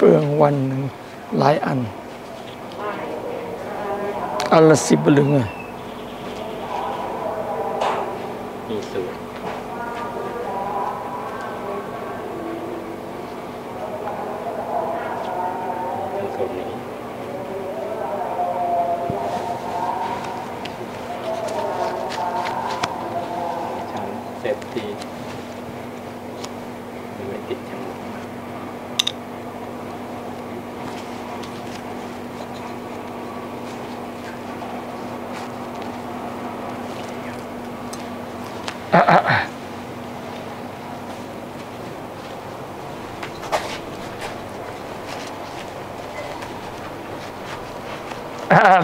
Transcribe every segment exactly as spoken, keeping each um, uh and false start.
ลืองวันหนึ่งหลายอันอันละสิบบลึงอะมีสูตรสูตรนี้ชั้นเซฟตี้ไม่ติดชั้นอ่ะอ่ะอ่ะอ่ะ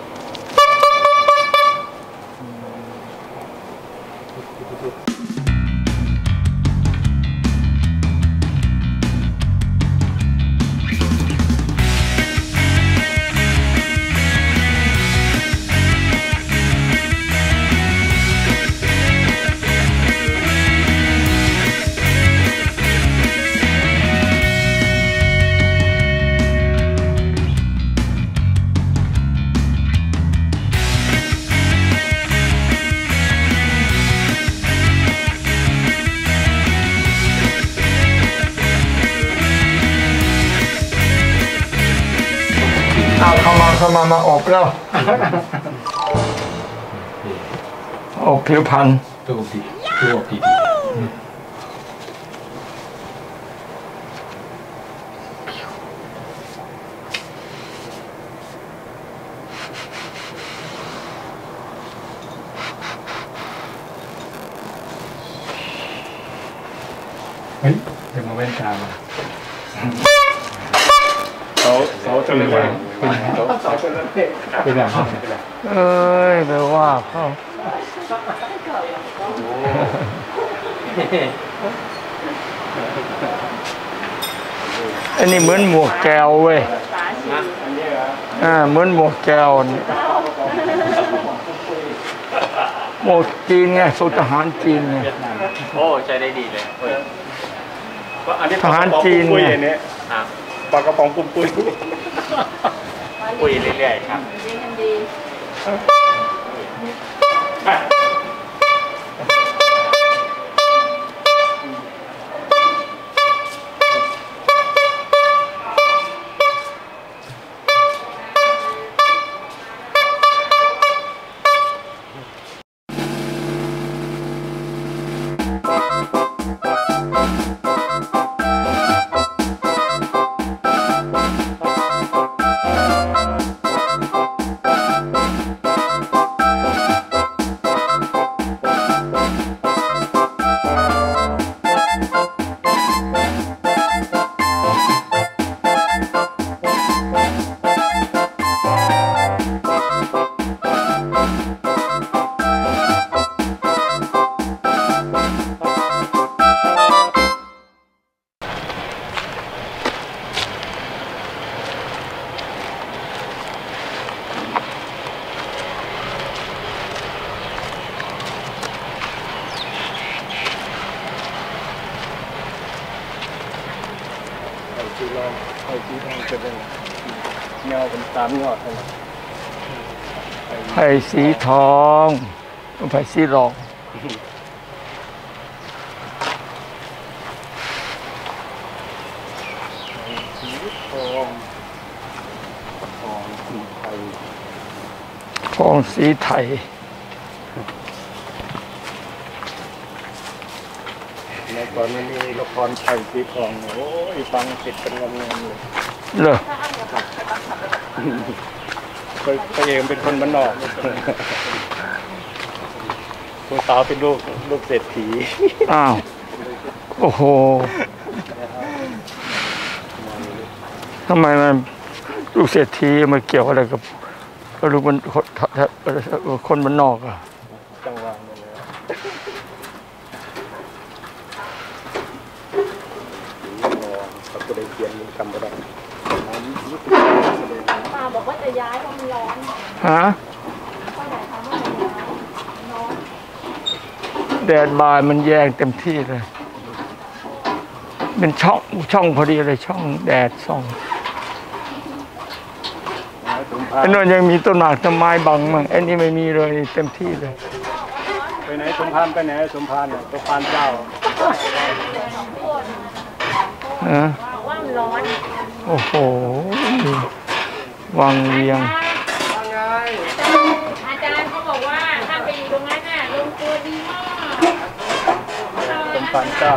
เอาเข้ามาเข้ามามาอบแล้วอบผิวพรรณตัวดีตัวดีเฮ้ยเดี๋ยวมาเว้นตามาเขาเขาจะไม่ไหวเขาเขาจะไม่ไหวเอ้ยไปว่าเขาอันนี้เหมือนหมวกแก้วเว้ยอ่าเหมือนหมวกแก้วหมวกจีนไงสูตรทหารจีนไงโอ้ใช้ได้ดีเลยทหารจีนไงปลากระป๋องปุ้มปุ้ยปุ้ยเรื่อยๆครับสีลองไอ้สีทองจะเป็นเงาเป็นสามยอดเลยไผ่สีทองไผ่สีรองสีทองทองสีไทยทองสีไทยในก่อนมันมีละครไทยสีทองโอ้ยฟังติดเป็นงงๆเลยเหรอไปไปเองเป็นคนบ้านนอกคุณสาวเป็นลูกลูกเศรษฐีอ้าวโอ้โหทำไมมันลูกเศรษฐีมันเกี่ยวอะไรกับลูกมันคนบ้านนอกอ่ะจังหวะนั่นแหละเขาจะได้เขียนคำอะไรป้าบอกว่าจะย้ายเพราะมันร้อนฮะป้าไหนทำว่าจะย้ายร้อนแดดบ่ายมันแยงเต็มที่เลยเป็นช่องช่องพอดีเลยช่องแดดส่องไอ้นนยังมีต้นหมากต้นไม้บังมั่งไอ้นี่ไม่มีเลยเต็มที่เลยไปไหนสมพานไปไหนสมพานเนี่ยสมพานเจ้าฮะว่ามันร้อนโอ้โหวังเวียงอาจารย์เขาบอกว่าถ้าไปอยู่ตรงนั้นน่ะลงตัวดีมากสมพานเจ้า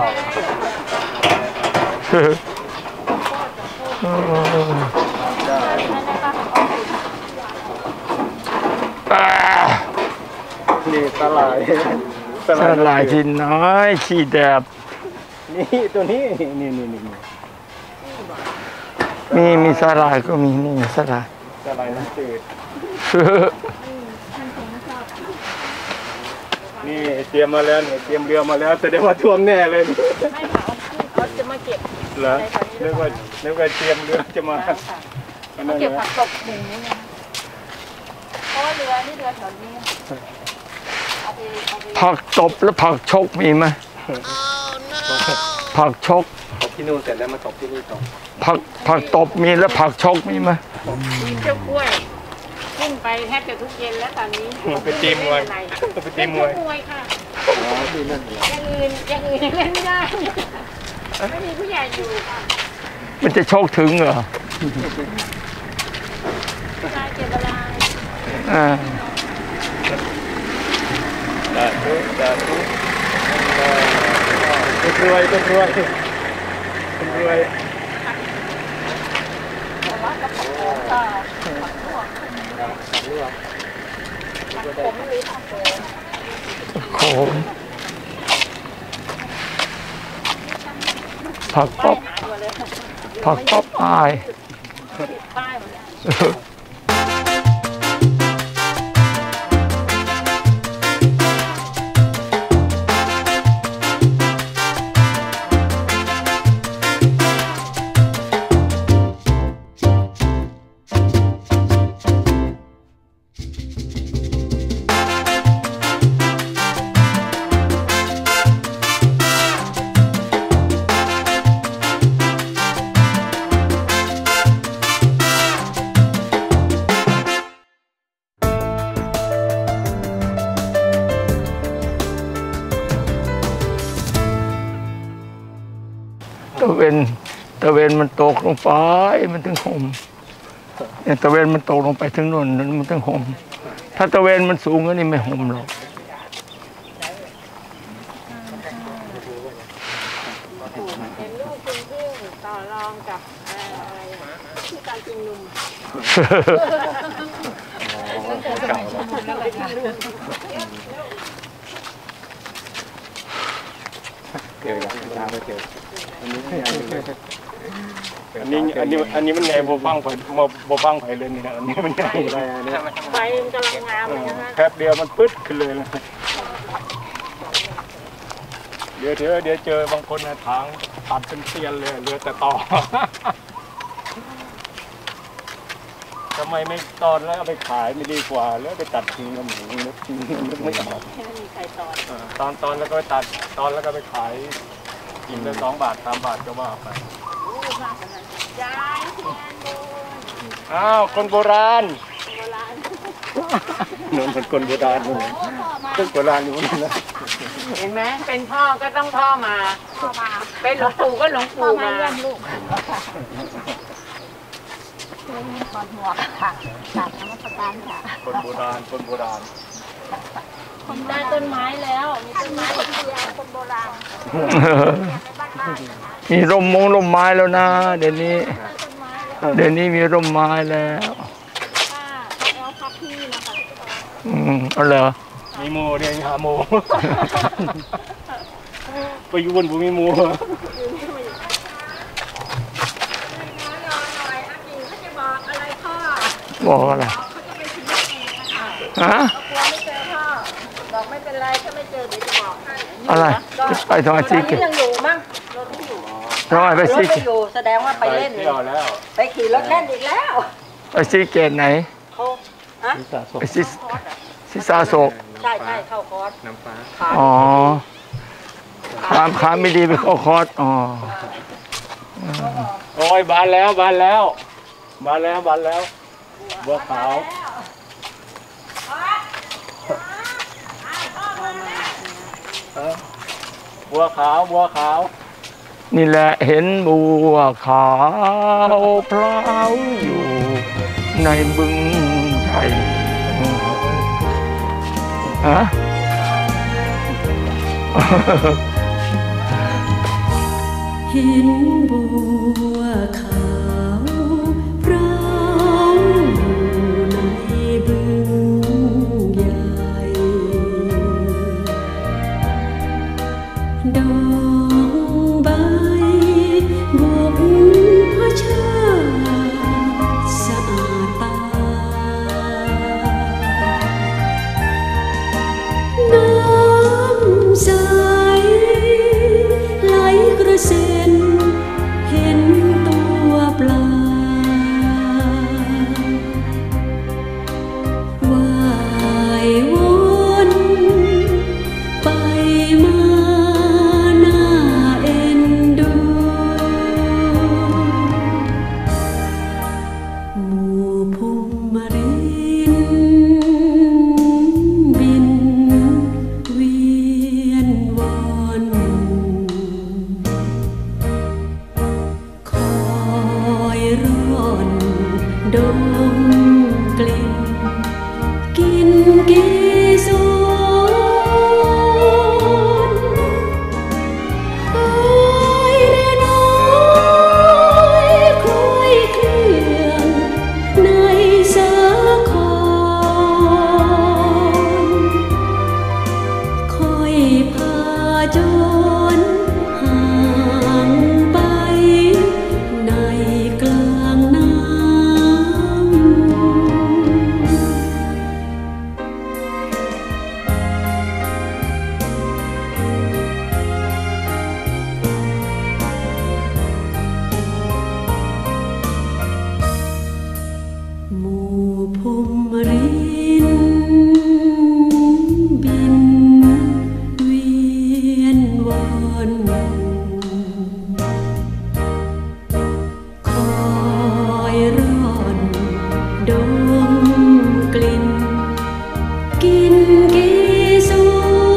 นี่สลายสลายที่น้อยขี้แดดนี่ตัวนี้นี่นี่นี่มีมีสลายก็มีนี่สลายสลายน้ำจืดนี่เตรียมมาแล้วเนี่ยเตรียมเรือมาแล้วแสดงว่าท่วมแน่เลยไม่ค่ะเขาจะมาเก็บเหรอเรียกว่าเรียกว่าเตรียมเรือจะมาเก็บผักตบหนึ่งนี่ไงเพราะว่าเรือนี่เรือแถวนี้ผักตบแล้วผักชกมีไหมผักชกตบที่นู่นเสร็จแล้วมาตบที่นี่ตบผักผักตบมีแล้วผักชกมีไหมมีเจ้ากล้วยขึ้นไปแทบจะทุกเย็นแล้วตอนนี้ไปตีมวยไปตีมวยมวยค่ะอย่างอื่นอย่างอื่นยังเล่นไม่ได้ไม่มีผู้ใหญ่อยู่ค่ะมันจะโชคถึงเหรอตายเจ็บอะไรอ่าได้ทุกได้ทุกคนรวยคนรวยคนรวยโขมผักป๊อบผักป๊อบอายตะเวนตะเวนมันตกลงไปมันถึงห่มเนี่ยตะเวนมันตกลงไปถึงโน่นมันถึงห่มถ้าตะเวนมันสูงก็นี่ไม่ห่มหรอกเห็นลูกคุณยิ่งต่อรองกับอะไรที่การกินนมเก่าเจอแล้วตามไปเจออันนี้อันนี้อันนี้มันไงโบฟังไผ่โบฟังไผ่เลยนี่นะอันนี้มันไงไฟมันกำลังงามเลยนะแป๊บเดียวมันปึ๊ดขึ้นเลยนะเดี๋ยวเดี๋ยวเดี๋ยวเจอบางคนนะทางตัดเป็นเตียนเลยเรือแต่ต่อทำไมไม่ตอนแล้วเอาไปขายไม่ดีกว่าแล้วไปตัดทิ้งกันหมูนึกนึกไม่ออกไม่มีใครตอนตอนตอนแล้วก็ไปตัดตอนแล้วก็ไปขายกินละสองบาทสามบาทก็ว่าไปอ้าวคนโบราณนนเป็นคนโบราณนู่นเป็นโบราณอยู่นี่นะเห็นไหมเป็นพ่อก็ต้องพ่อมาเป็นหลวงปู่ก็หลวงปู่มาเลี้ยงลูกมีคนหัวค่ะตัดน้ำประกันค่ะคนโบราณคนโบราณคนได้ต้นไม้แล้วมีต้นไม้ที่เดียวคนโบราณมีร่มมงร่มไม้แล้วนะเดี๋ยวนี้เดี๋ยวนี้มีร่มไม้แล้วเอาพักที่นะคะอืมเอาเหรอมีโมเนี่ยหาโมไปอยู่บนบุมีโมบอกอะไรฮะบอกไม่เป็นไรถ้าไม่เจอเดี๋ยวจะบอกให้อะไรไปทางซีเกตยังอยู่มั้งรถไม่อยู่น้อยไปซีเกตอยู่แสดงว่าไปเล่นไปขี่รถเล่นอีกแล้วไปซีเกตไหนเขาฮะไปซีซีซาโศกใช่ใช่เข้าคอร์สน้ำฟ้าอ๋อขามขาไม่ดีไปเข้าคอร์สอ๋อโอ้ยบานแล้วบานแล้วบานแล้วบานแล้วบัวขาวบัวขาวบัวขาวนี่แหละเห็นบัวขาวพลาวอยู่ในบึงไทยฮะเห็นบัวขาวพราวอยู่ในบึงใหญ่ดอกใบบกพระชาติสะอาดตาน้ำใสไหลกระเซ็นเห็นตัวปลาว่ายวนไปมาน่าเอ็นดูหมู่พงมรินบินเวียนวนคอยร่อนดมกลิ่นกินเกสรคอยเรือน้อยคอยเคลื่อนในสาครคอยพาจรห่างไปในกลางน้ำหมู่พมรินบินเวียนวนคอยร่อนดมกลิ่นกินเกสร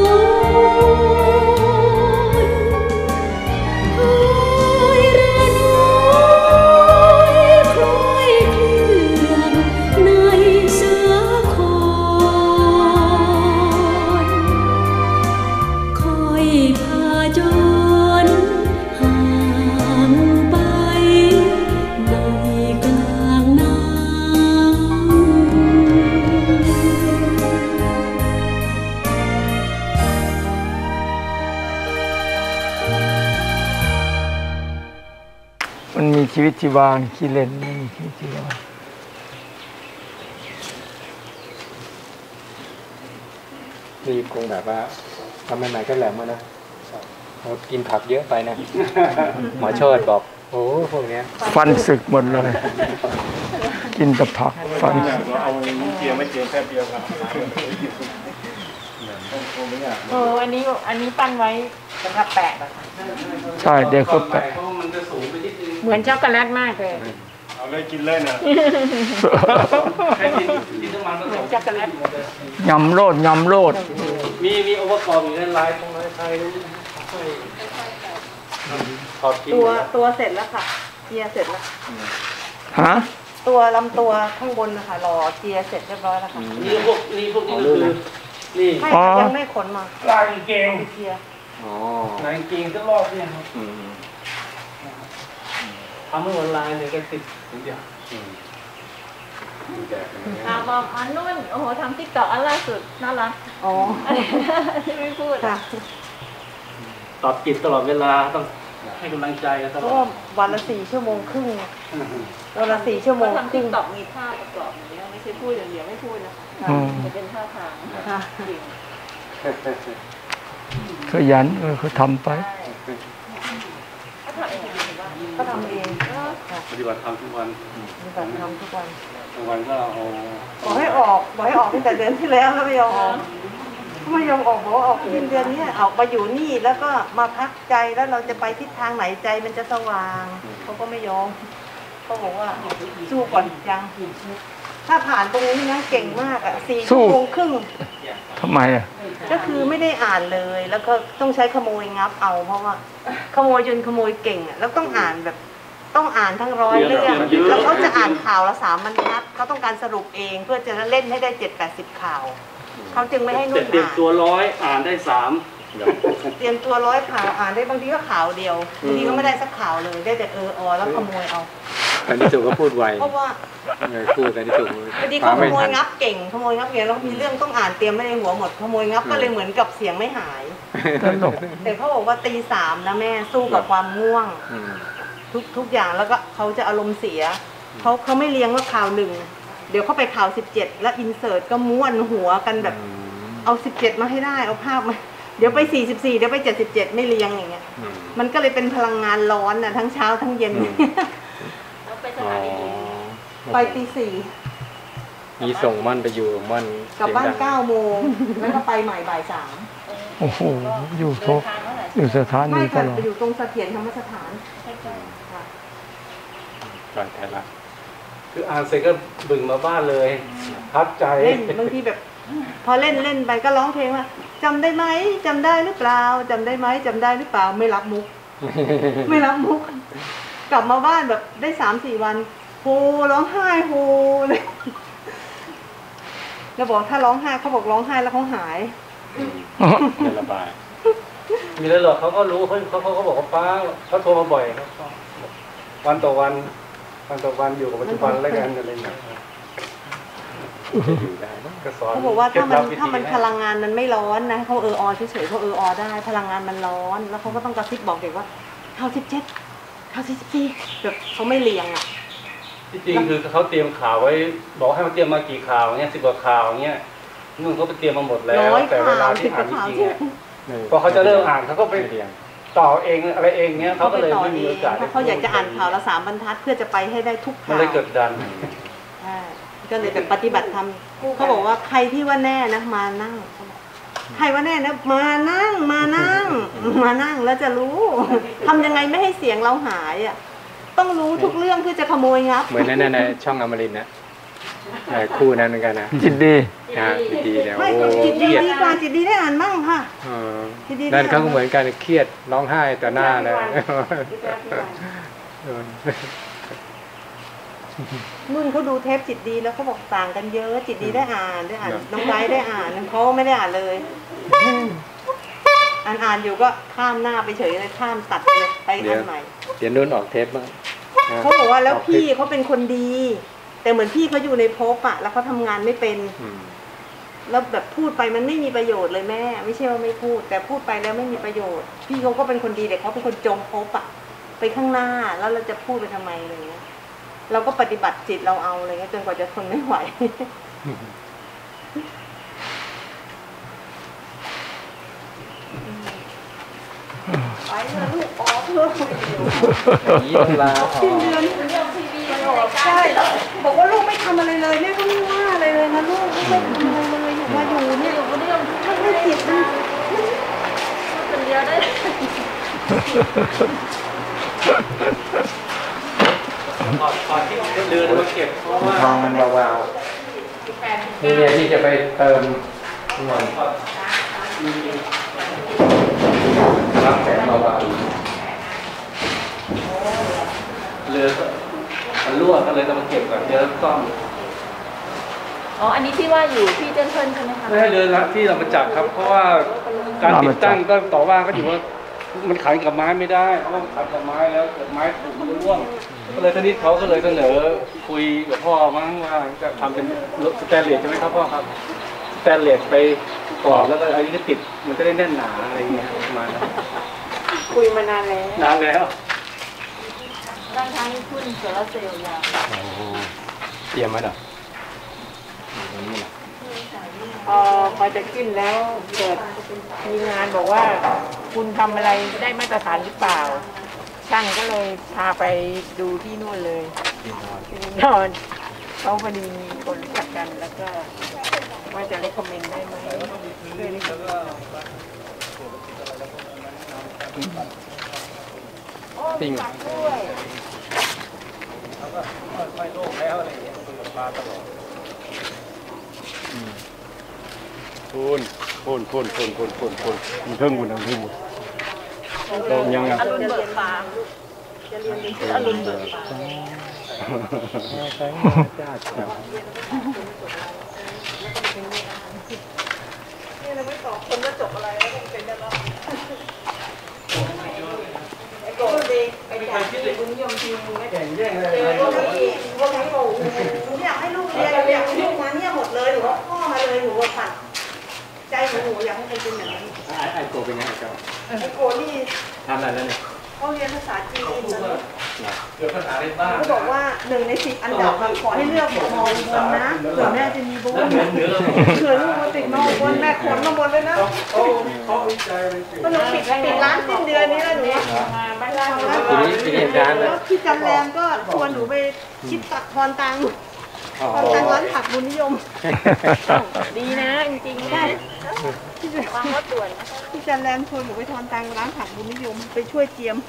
คอยเรือน้อยคอยเคลื่อนในสาครคอยพาจรห่างไปในกลางน้ำมันมีชีวิตชีวาขี้เล่นไม่มีชีวิตชีวานี่คงแบบว่าทำใหม่ๆก็แหลมมานะเรากินผักเยอะไปนะ หมอโชติบอกโอ้พวกเนี้ยฟันสึกหมดเลย กินแต่ผักฟันเราเอาเจียไม่เจียแค่เดียวครับโอ้อันนี้อันนี้ปั้นไว้สำหรับแปะเหรอคะใช่เด็กเขาแปะเหมือนช็อกโกแลตมากเลยเอาเลยกินเลยนะเหมือนช็อกโกแลตยำโลดยำโลดมีมีองค์ประกอบอยู่ในลายตรงลายไทยขอบกินตัวตัวเสร็จแล้วค่ะเจียเสร็จแล้วฮะตัวลำตัวข้างบนนะคะรอเจียเสร็จเรียบร้อยแล้วค่ะนี่พวกนี่พวกนี้คือนี่ไม่อ๋อค่ะยังไม่ขนมาลายเกงเจียอ๋อลายเกงก็รอบเนี่ยครับอืมทำให้วันลายเนี่ยก็ติดทุกอย่างตาบอกอันนู้นโอ้โหทำติ๊กต็อกอันล่าสุดน่ารักอ๋อที่ไม่พูดค่ะตอบจิตตลอดเวลาต้องให้กำลังใจกันตเพลราะอว่าดวันละสี่ชั่วโมงครึ่งวันละสี่ชั่วโมก็งทำครึ่ติ๊งกต็อกมีท่าประกอบอย่างเงี้ยไม่ใช่พูดอย่างเดียวไม่พูดนะคะอืมจะเป็นท่าทางค่ะจริงขยันเออเขาทำไปเขาทำเองถือว่าก็ทำเองปฏิบัติธรรมทุกวันมีแบบทำทุกวันทุกวันก็เอาบอกให้ออกบอกให้ออกตั้งแต่เดือนที่แล้วแล้วไม่ยอมออกไม่ยอมออกบอกว่าออกสิ้นเดือนนี้ออกมาอยู่นี่แล้วก็มาพักใจแล้วเราจะไปทิศทางไหนใจมันจะสว่างเขาก็ไม่ยอมเขาบอกว่าสู้ก่อนยังถ้าผ่านตรงนี้นะเก่งมากอ่ะสี่ชั่วโมงครึ่งทำไมอ่ะก็คือไม่ได้อ่านเลย แล้วก็ต้องใช้ขโมยงับเอาเพราะว่าขโมยจนขโมยเก่งอ่ะแล้วต้องอ่านแบบต้องอ่านทั้งร้อยเรื่องแล้วเขาจะอ่านข่าวละสามบรรทัดเขาต้องการสรุปเองเพื่อจะเล่นให้ได้เจ็ดแปดสิบข่าวเขาจึงไม่ให้นุ่นเตรียมอ่านตัวร้อยอ่านได้สามเตรียมตัวร้อยข่าวอ่านได้บางทีก็ข่าวเดียวบางทีก็ไม่ได้สักข่าวเลยได้แต่เอออแล้วขโมยเอาอันนี้ถูกก็พูดไวเพราะว่าเออพูดกันที่ถูกพอดีเขาขโมยงับเก่งขโมยงับเก่งแล้วมีเรื่องต้องอ่านเตรียมไม่ในหัวหมดขโมยงับก็เลยเหมือนกับเสียงไม่หายตลกแต่เขาบอกว่าตีสามนะแม่สู้กับความง่วงอืมทุกทุกอย่างแล้วก็เขาจะอารมณ์เสียเขาเขาไม่เลี้ยงว่าข่าวหนึ่งเดี๋ยวเขาไปข่าวสิบเจ็ดแล้วอินเสิร์ตก็ม้วนหัวกันแบบเอาสิบเจ็ดมาให้ได้เอาภาพมาเดี๋ยวไปสี่สิบสี่เดี๋ยวไปเจ็ดสิบเจ็ดไม่เลี้ยงอย่างเงี้ยอืมมันก็เลยเป็นพลังงานร้อนนะทั้งเช้าทั้งเย็นอ๋อไปตีสี่มีส่งม่อนไปอยู่ม่อนกลับบ้านเสียงดังเก้าโมงแล้วก็ไปใหม่บ่ายสามโอ้โหอยู่โทอยู่สถานีไม่ตค่ะลอดไปอยู่ตรงเสถียรธรรมสถานก่อนไทยรัฐคืออ่านเสร็จก็บึงมาบ้านเลยพักใจเล่นบางทีแบบ พอเล่นเล่นไปก็ร้องเพลงว่าจำได้ไหมจำได้หรือเปล่าจำได้ไหมจำได้หรือเปล่าไม่รับมุก ไม่รับมุก กลับมาบ้านแบบได้สามสี่วันโฮร้องไห้โฮเลยแล้วบอกถ้าร้องไห้เขาบอกร้องไห้แล้วเขาหายเดินระบายมีแล้วหรอกเขาก็รู้เขาเขาเขาเขาบอกว่าป้าเขาโทรมาบ่อยครับวันต่อวันวันต่อวันอยู่กับปัจจุบันแล้วกันอะไรอย่างเงี้ยอยู่ได้ก็สอนเขาบอกว่าถ้ามันเคล็ดลับวิธีถ้ามันพลังงานมันไม่ร้อนนะเขาเอออเฉยๆเขาเอออได้ พลังงานมันร้อน แล้วเขาก็ต้องกระซิบบอกเด็กว่าข่าวสิบเจ็ดข่าวสิบสี่แบบเขาไม่เลียงอ่ะที่จริงคือเขาเตรียมข่าวไว้บอกให้มันเตรียมมากี่ข่าวเงี้ยสิบกว่าข่าวเงี้ยนุ่นเขาไปเตรียมมาหมดแล้วร้อยแต่เวลาข่าวสิที่บกอ่านว่าข่าวจริงที่ๆเนี่ยพอเขาจะเริ่มอ่านเขาก็ไปไม่เรียงต่อเองอะไรเองเงี้ยเขาเขาก็ไปเลยต่อไม่เอมีงโอกาสเพราะเขาอยากจะอ่านข่าวละสามบรรทัดเพื่อจะไปให้ได้ทุกมันข่าวเลยกดดันใช่ก็เลยแบบปฏิบัติธรรมเขาบอกว่าใครที่ว่าแน่นะมานั่งใครว่าแน่นะมานั่งมานั่ง มานั่งแล้วจะรู้ ทำยังไงไม่ให้เสียงเราหายอ่ะต้องรู้ทุกเรื่องเพื่อจะขโมยงับเหมือนนั่นในช่องอมรินทร์นะเออคู่นั้นเหมือนกันนะจิตดีฮะดีๆเนี่ยไม่โอ้จิตเคดีรียดดีกว่าจิตดีได้อ่านมั่งค่ะเออจิตดีได้นั่นเขาก็เหมือนกันเครียดร้องไห้ต่อหน้าเลยโดนนุ่นเขาดูเทปจิตดีแล้วเขาบอกต่างกันเยอะจิตดีได้อ่านได้อ่านน้องไบร์ทได้อ่านเขาไม่ได้อ่านเลยอ่านอ่านอยู่ก็ข้ามหน้าไปเฉยเลยข้ามตัดไปเลยไปอันใหม่เดี๋ยวนุ่นออกเทปบ้างนะเขาบอกว่าแล้วพี่เขาเป็นคนดี แต่เหมือนพี่เขาอยู่ในภพอะแล้วเขาทำงานไม่เป็นอืมแล้วแบบพูดไปมันไม่มีประโยชน์เลยแม่ ไม่ใช่ว่าไม่พูด แต่พูดไปแล้วไม่มีประโยชน์ พี่เขาก็เป็นคนดีแต่เขาเป็นคนจมภพอะไปข้างหน้าแล้วเราจะพูดไปทำไมอะไรเงี้ยเราก็ปฏิบัติจิตเราเอาอะไรเงี้ยจนกว่าจะทนไม่ไหว ไปเถอะลูกออกเถอะยี่ต้องลาออกสิ้นเดือนใช่บอกว่าลูกไม่ทำอะไรเลยแม่ก็ไม่ว่าอะไรเลยนะลูกลูกไม่ทำอะไรเลยอยู่มาอยู่เนี่ยอยู่คนเดียวถ้าไม่จิตมันคนเดียวได้ก่อนที่จะเดินมาเก็บเพราะว่าทองมันวาวๆนี่เนี่ยที่จะไปเติมเงินรับแสงเบาๆเรือมันรั่วก็เลยต้องมาเก็บก่อนเดี๋ยวซ่อมอ๋อ อันนี้ที่ว่าอยู่ที่เจนเพิ่นใช่ไหมคะไม่ให้เรือละที่เรามาจับครับ เพราะว่าการติดตั้งก็ต่อว่าก็อยู่ว่ามันขันกับไม้ไม่ได้เพราะว่ามันขันกับไม้แล้วเกิดไม้ถูกมันก็ร่วงก็เลยทีนี้เขาก็เลยเสนอคุยกับพ่อมั้งว่าจะทำเป็นสแตนเลสใช่ไหมครับพ่อครับสแตนเลสไปกรอบแล้วก็อันนี้ก็ติดมันจะได้แน่นหนาอะไรเงี้ยประมาณนั้นคุยมานานแล้วนานแล้วด้านท้ายขึ้นโซลาร์เซลล์ยาวเตรียมไว้เหรอพอพอจะขึ้นแล้วเกิดมีงานบอกว่าคุณทำอะไรได้มาตรฐานหรือเปล่า ช่างก็เลยพาไปดูที่นู่นเลยที่นอนเขาพอดีมีคนรู้จักกันแล้วก็ว่าจะเรคคอมเมนต์ได้ไหมจริงไม่โลกแล้วอะไรอย่างเงี้ยคุยกับปลาตลอดพูนพูนพูนพูนพูนพูนพูนมันเพิ่งบุญทางที่บุญตรงยังไงอรุณเบิกฟ้าจะเรียนเป็นชื่ออรุณเบิกฟ้า นี่เราไม่ตอบคนว่าจบอะไรแล้วก็เป็นได้แล้วไอ้โกดีไปแจกที่บุญยมทีไม่แข่งแย่งเลยเจอพวกนี้พวกนี้บอกหนูอยากให้ลูกเรียนอยากให้ลูกมาเนี่ยหมดเลยหนูว่าพ่อมาเลยหนูว่าฝันใจหนูหนูอยากให้มันเป็นอย่างนั้นไอ้โกเป็นไงเจ้าไอ้โกนี่ทำอะไรแล้วเนี่ยเขาเรียนภาษาจีนนะเกิดปัญหาในบ้านเขาบอกว่าหนึ่งในสิบอันดับขอให้เลือกมออุบลนะเผื่อแม่จะมีบุญเผื่อลูกมาติดมออุบลแม่ขนมาหมดเลยนะเขาเขาวิจัยเลยสิก็หนูปิดปิดร้านสิ้นเดือนนี้แล้วหนูทีนี้ทีนี้การแล้วพี่จำแรงก็ชวนหนูไปคิดตักพรตังพรตังร้านผักบุญนิยมดีนะจริงๆได้วางรถด่วนพี่จันแรมชวนหนูไปทอนตังร้านผักบุญนิยมไปช่วยเจียม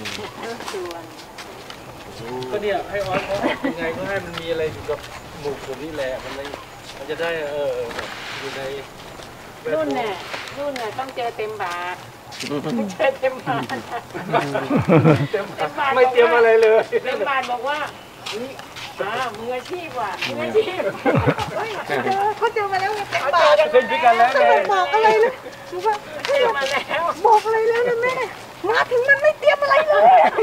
ก็เนี่ยให้ออสเขายังไงก็ให้มันมีอะไรอยู่กับหมู่ผมนี่แหละมันเลยมันจะได้เอออยู่ในรุ่นเนี่ยรุ่นเนี่ยต้องเจอเต็มบาทเจอเต็มบาทเต็มไม่เตรียมอะไรเลยเต็มบาทบอกว่าอ่ามืออาชีพว่ะมืออาชีพเจอเขาเจอมาแล้วไงเต็มเขาบาเจอทกันด้วยกันแล้วไม่บอกอะไรเลยรู้ป่ะเจอมาแล้วบอกอะไรแล้วนะแม่มาถึงมันไม่เตรียมอะไรเลย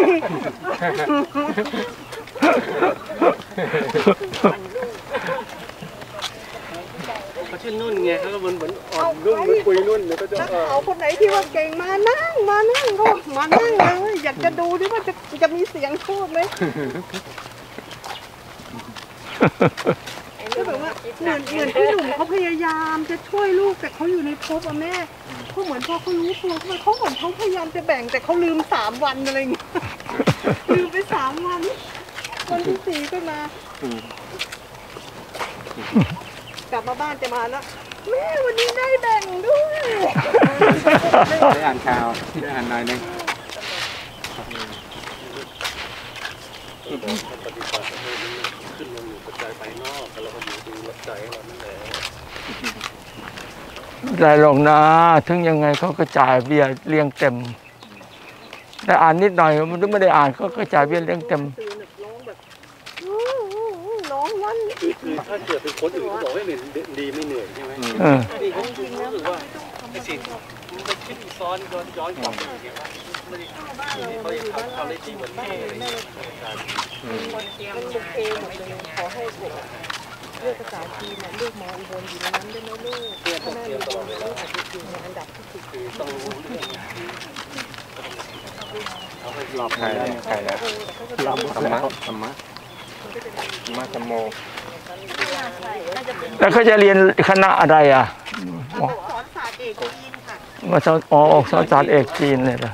เขาชื่อนุ่นไงเขาก็เหมือนเหมือนอ่อนนุ่นเหมือนคุยนุ่นเนี่ยก็จะนักเออข่าวคนไหนที่ว่าเก่งมานั่งมานั่งก็มานั่งเลยอยากจะดูดิว่าจะจะมีเสียงพูดไหมก็แบบว่าเหมือนเหมือนพี่หนุ่มเขาพยายามจะช่วยลูกแต่เขาอยู่ในภพอะแม่เขาเหมือนพอเขารู้ตัวเขาเหมือนเขาพยายามจะแบ่งแต่เขาลืมสามวันอะไรอย่างเงี้ยลืมไปสามวันวันที่สี่ก็มากลับมาบ้านจะมาแล้วแม่วันนี้ได้แบ่งด้วยได้อ่านข่าวได้อ่านหน่อยนึงปฏิบัติขึ้นมาอยู่ปัจจัยภายนอกแต่เราก็อยู่ดูรับใจเรานั่นแหละได้หรอกนะถึงยังไงเขาก็จ่ายเบี้ยเลี้ยงเต็มได้อ่านนิดหน่อยมันไม่ได้อ่านเขาก็จ่ายเบี้ยเลี้ยงเต็มร้องแบบร้องวันคือถ้าเกิดเป็นคนอื่นเขาบอกให้เหนื่อยดีไม่เหนื่อยใช่ไหมเออนี่เขารู้สึกว่าไอ้สิ่งมันไปคิดซ้อนย้อนย้อนกลับไปอย่างเงี้ยว่าไม่ได้เขาอยากทำเขาได้จริงวันนี้อะไรอย่างเงี้ยคนเตรียมเป็นบุกเกหมดเลยขอให้เลือกภาษาจีนเลือกมออุบลอยู่ในนั้นได้ไหมลูกเตรียมต้องเตรียมตลอดเลยลูกอาจจะอยู่ในอันดับที่สิบคือต้องรู้เรื่องหลอกใครแล้วใครแล้วหลอกธรรมะธรรมะธรรมะธรรมโมแล้วเขาจะเรียนคณะอะไรอ่ะสอนศาสตร์เอกจีนค่ะมาสอนอ๋อสอนศาสตร์เอกจีนเลยเหรอ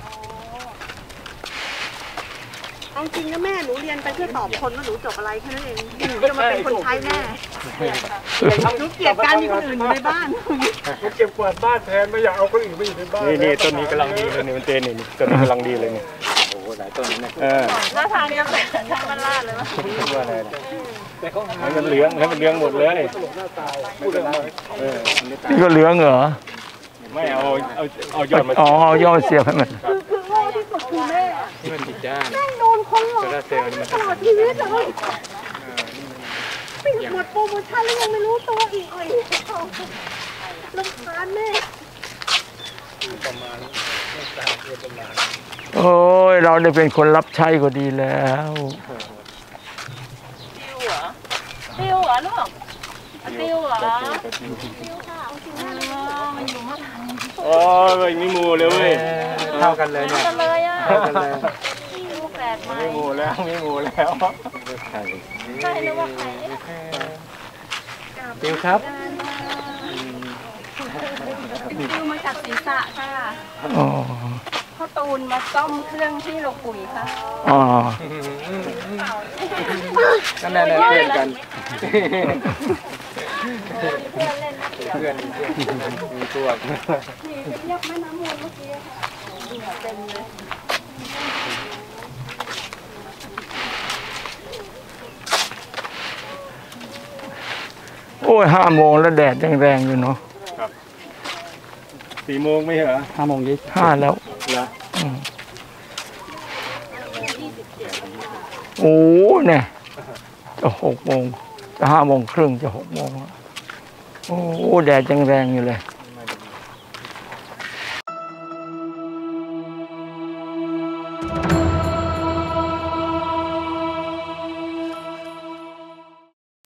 เอาจริงนะแม่หนูเรียนไปเพื่อตอบคนว่าหนูจบอะไรแค่นั้นเองหนูจะมาเป็นคนใช้แม่หนูเกลียดการมีคนอื่นอยู่ในบ้านผมเก็บกวาดบ้านแทนไม่อยากเอาคนอื่นมาอยู่ในบ้านนี่นี่ต้นนี้กำลังดีเลยนี่มันเจนนี่นี่ต้นนี้กำลังดีเลยนี่โอ้โหหลายต้นนะเออหน้าทางนี้เป็นทางมันลาดเลยวะว่าอะไรนะแต่เขาหาให้มันเหลืองให้มันเหลืองหมดเลยตลกหน้าตายพูดอะไรเออนี่ก็เหลืองเหรอไม่เอาเอาเอายอดมาอ๋อย่อเสียบให้มันคือคือโง่ที่สุดคือแม่ที่มันติดจ้างแม่งโดนคนหลอกโซลาร์เซลล์นี่มันตลอดชีวิตเลยปิดหมดโปรโมชั่นแล้วยังไม่รู้ตัวอีกเลยรำคาญแม่ประมาณไม่ตายคือประมาณโอ้ยเราได้เป็นคนรับใช้ก็ดีแล้วติวเหรอติวเหรอลูกติวเหรอติวค่ะเอาติวมันอยู่มาทางโอ้ยไม่มูเลยเว้ยเท่ากันเลยเนี่ยกันเลยอ่ะเท่ากันเลยติวแปดไหมไม่มูแล้วไม่มูแล้วใช่ใช่หรือว่าใครติวครับติวมาจากศีรษะค่ะอ๋อพ่อตูนมาซ่อมเครื่องที่โรงปุ๋ยค่ะอ๋อก็แน่ๆเพื่อนกันเพื่อนเล่นนะเพื่อนมีตัวโอ้ยห้าโมงแล้วแดดยังแรงอยู่เนาะสี่โมงไม่เหรอห้าโมงยี่สิบห้าแล้วละอืมโอ้เนี่ยจะหกโมงจะห้าโมงครึ่งจะหกโมงแล้วโอ้แดดยังแรงอยู่เลย